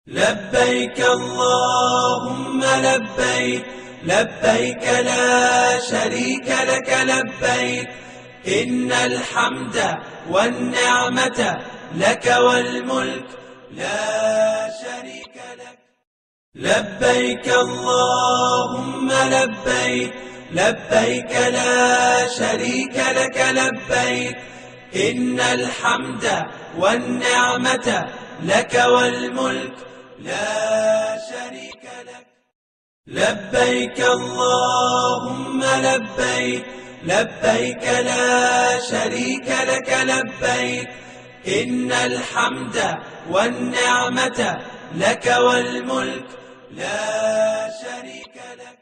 لبيك اللهم لبيك لبيك لا شريك لك لبيك إن الحمد والنعمة لك والملك لا شريك لك. لبيك اللهم لبيك لبيك لا شريك لك لبيك إن الحمد والنعمة لك والملك لا شريك لك. لبيك اللهم لبيك لبيك لا شريك لك لبيك إن الحمد والنعمة لك والملك لا شريك لك.